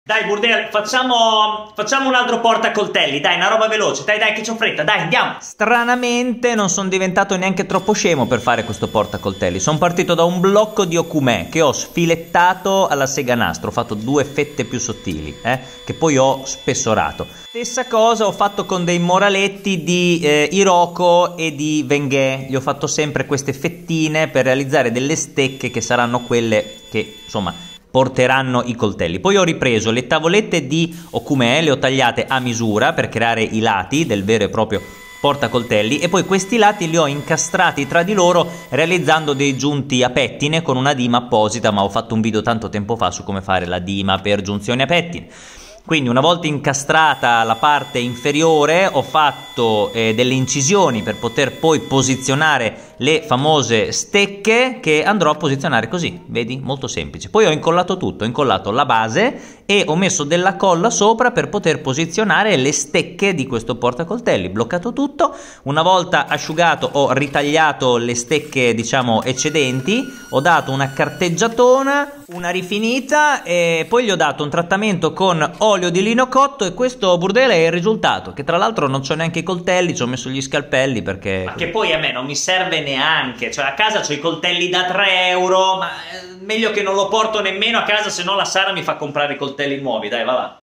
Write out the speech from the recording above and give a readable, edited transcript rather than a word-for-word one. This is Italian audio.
Dai, Burdel, facciamo un altro portacoltelli, dai, una roba veloce, dai, che c'ho fretta, dai, andiamo. Stranamente non sono diventato neanche troppo scemo per fare questo portacoltelli. Sono partito da un blocco di okumè che ho sfilettato alla sega nastro, ho fatto 2 fette più sottili, che poi ho spessorato. Stessa cosa ho fatto con dei moraletti di Iroko e di Wenge. Gli ho fatto sempre queste fettine per realizzare delle stecche che saranno quelle che, insomma, porteranno i coltelli. Poi ho ripreso le tavolette di okumè, le ho tagliate a misura per creare i lati del vero e proprio portacoltelli e poi questi lati li ho incastrati tra di loro realizzando dei giunti a pettine con una dima apposita, ma ho fatto un video tanto tempo fa su come fare la dima per giunzioni a pettine. Quindi una volta incastrata la parte inferiore ho fatto delle incisioni per poter poi posizionare le famose stecche che andrò a posizionare così, vedi? Molto semplice. Poi ho incollato tutto, ho incollato la base e ho messo della colla sopra per poter posizionare le stecche di questo portacoltelli, bloccato tutto. Una volta asciugato ho ritagliato le stecche, diciamo, eccedenti, ho dato una carteggiatona, una rifinita e poi gli ho dato un trattamento con olio di lino cotto e questo, Burdele, è il risultato, che tra l'altro non c'ho neanche i coltelli, ci ho messo gli scalpelli perché... Ma che poi a me non mi serve neanche, cioè a casa c'ho i coltelli da 3 euro, ma meglio che non lo porto nemmeno a casa, se no la Sara mi fa comprare i coltelli nuovi, dai, va là.